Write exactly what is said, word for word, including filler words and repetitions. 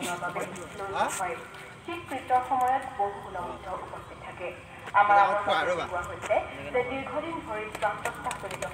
গ্ৰহণৰ বাবে লৈ হয় ঠিক কৃত্যৰ সময়ত বহু গুণমুগ্ধ উপস্থিত থাকে। আমাৰ আগত কোৱা হৈছে যে দীৰ্ঘদিন ধৰি শ্বাসকষ্টজনিত